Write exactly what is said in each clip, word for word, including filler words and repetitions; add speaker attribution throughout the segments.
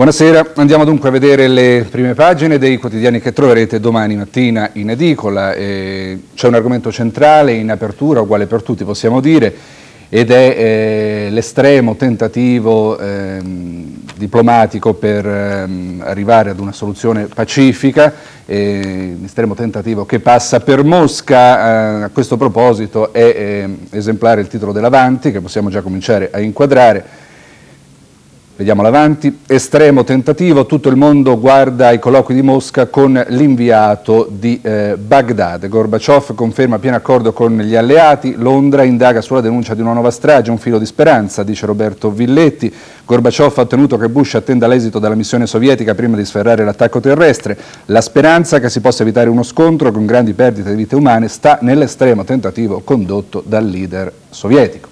Speaker 1: Buonasera, andiamo dunque a vedere le prime pagine dei quotidiani che troverete domani mattina in edicola. Eh, c'è un argomento centrale in apertura, uguale per tutti possiamo dire, ed è eh, l'estremo tentativo eh, diplomatico per eh, arrivare ad una soluzione pacifica, eh, l'estremo tentativo che passa per Mosca. Eh, a questo proposito è eh, esemplare il titolo dell'Avanti, che possiamo già cominciare a inquadrare. Vediamo l'avanti. Estremo tentativo, tutto il mondo guarda ai colloqui di Mosca con l'inviato di eh, Baghdad. Gorbaciov conferma pieno accordo con gli alleati, Londra indaga sulla denuncia di una nuova strage, un filo di speranza, dice Roberto Villetti. Gorbaciov ha ottenuto che Bush attenda l'esito della missione sovietica prima di sferrare l'attacco terrestre. La speranza che si possa evitare uno scontro con grandi perdite di vite umane sta nell'estremo tentativo condotto dal leader sovietico.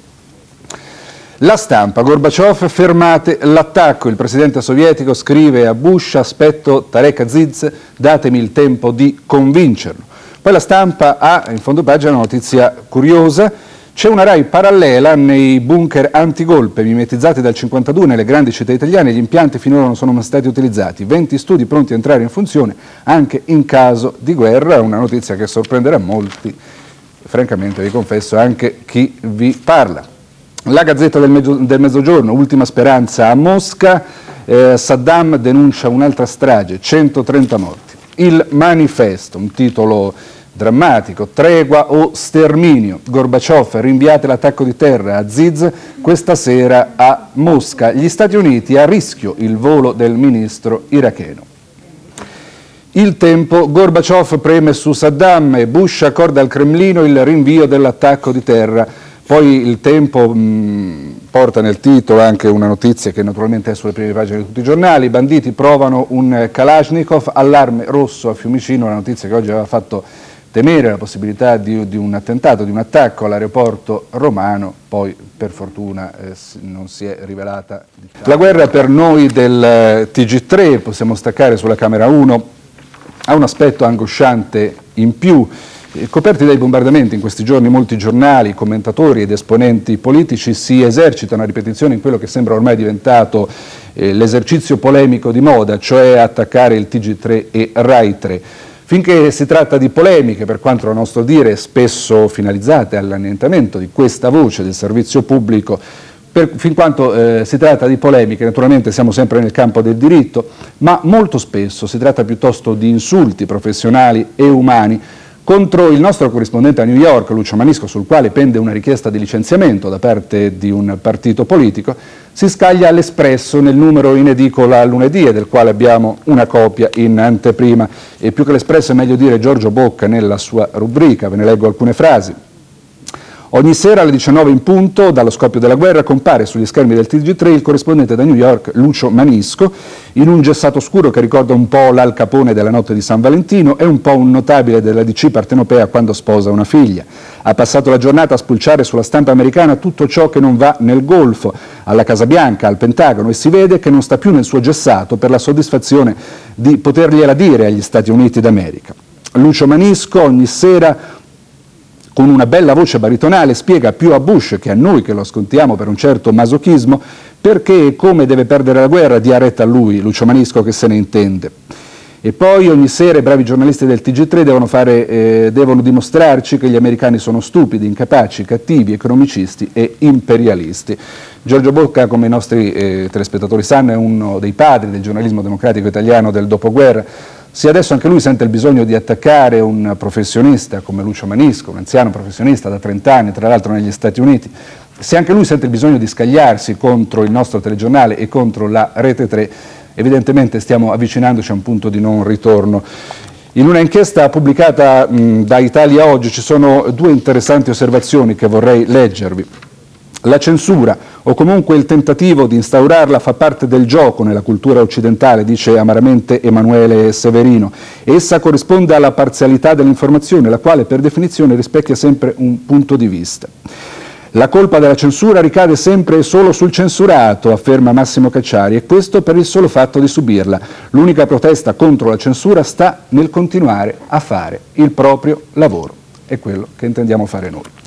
Speaker 1: La Stampa, Gorbaciov, fermate l'attacco, il presidente sovietico scrive a Bush, aspetto Tarek Aziz, datemi il tempo di convincerlo. Poi la Stampa ha in fondo pagina una notizia curiosa, c'è una RAI parallela nei bunker antigolpe mimetizzati dal cinquantadue nelle grandi città italiane, gli impianti finora non sono stati utilizzati, venti studi pronti a entrare in funzione anche in caso di guerra, una notizia che sorprenderà molti, francamente vi confesso anche chi vi parla. La Gazzetta del, Mezzo, del Mezzogiorno, ultima speranza a Mosca, eh, Saddam denuncia un'altra strage, centotrenta morti. Il Manifesto, un titolo drammatico, tregua o sterminio, Gorbaciov rinviate l'attacco di terra, Aziz questa sera a Mosca, gli Stati Uniti a rischio il volo del ministro iracheno. Il Tempo, Gorbaciov preme su Saddam e Bush accorda al Cremlino il rinvio dell'attacco di terra. Poi il Tempo mh, porta nel titolo anche una notizia che naturalmente è sulle prime pagine di tutti i giornali, i banditi provano un Kalashnikov, allarme rosso a Fiumicino, una notizia che oggi aveva fatto temere la possibilità di, di un attentato, di un attacco all'aeroporto romano, poi per fortuna eh, non si è rivelata. La guerra per noi del T G tre, possiamo staccare sulla Camera uno, ha un aspetto angosciante in più. Coperti dai bombardamenti in questi giorni molti giornali, commentatori ed esponenti politici si esercitano a ripetizione in quello che sembra ormai diventato eh, l'esercizio polemico di moda, cioè attaccare il T G tre e Rai tre. Finché si tratta di polemiche, per quanto a nostro dire spesso finalizzate all'annientamento di questa voce del servizio pubblico, per, fin quanto eh, si tratta di polemiche, naturalmente siamo sempre nel campo del diritto, ma molto spesso si tratta piuttosto di insulti professionali e umani, contro il nostro corrispondente a New York, Lucio Manisco, sul quale pende una richiesta di licenziamento da parte di un partito politico, si scaglia l'Espresso nel numero in edicola lunedì, e del quale abbiamo una copia in anteprima. E più che l'Espresso è meglio dire Giorgio Bocca nella sua rubrica, ve ne leggo alcune frasi. Ogni sera alle diciannove in punto, dallo scoppio della guerra, compare sugli schermi del T G tre il corrispondente da New York, Lucio Manisco, in un gessato scuro che ricorda un po' l'Al Capone della notte di San Valentino e un po' un notabile della D C partenopea quando sposa una figlia. Ha passato la giornata a spulciare sulla stampa americana tutto ciò che non va nel Golfo, alla Casa Bianca, al Pentagono, e si vede che non sta più nel suo gessato per la soddisfazione di potergliela dire agli Stati Uniti d'America. Lucio Manisco ogni sera, con una bella voce baritonale, spiega più a Bush che a noi che lo ascoltiamo per un certo masochismo perché e come deve perdere la guerra, dia retta a lui, Lucio Manisco, che se ne intende. E poi ogni sera i bravi giornalisti del T G tre devono, fare, eh, devono dimostrarci che gli americani sono stupidi, incapaci, cattivi, economicisti e imperialisti. Giorgio Bocca, come i nostri eh, telespettatori sanno, è uno dei padri del giornalismo democratico italiano del dopoguerra. Se adesso anche lui sente il bisogno di attaccare un professionista come Lucio Manisco, un anziano professionista da trenta anni, tra l'altro negli Stati Uniti, se anche lui sente il bisogno di scagliarsi contro il nostro telegiornale e contro la Rete tre, evidentemente stiamo avvicinandoci a un punto di non ritorno. In una inchiesta pubblicata mh, da Italia Oggi ci sono due interessanti osservazioni che vorrei leggervi. La censura, o comunque il tentativo di instaurarla, fa parte del gioco nella cultura occidentale, dice amaramente Emanuele Severino. Essa corrisponde alla parzialità dell'informazione, la quale per definizione rispecchia sempre un punto di vista. La colpa della censura ricade sempre e solo sul censurato, afferma Massimo Cacciari, e questo per il solo fatto di subirla. L'unica protesta contro la censura sta nel continuare a fare il proprio lavoro. È quello che intendiamo fare noi.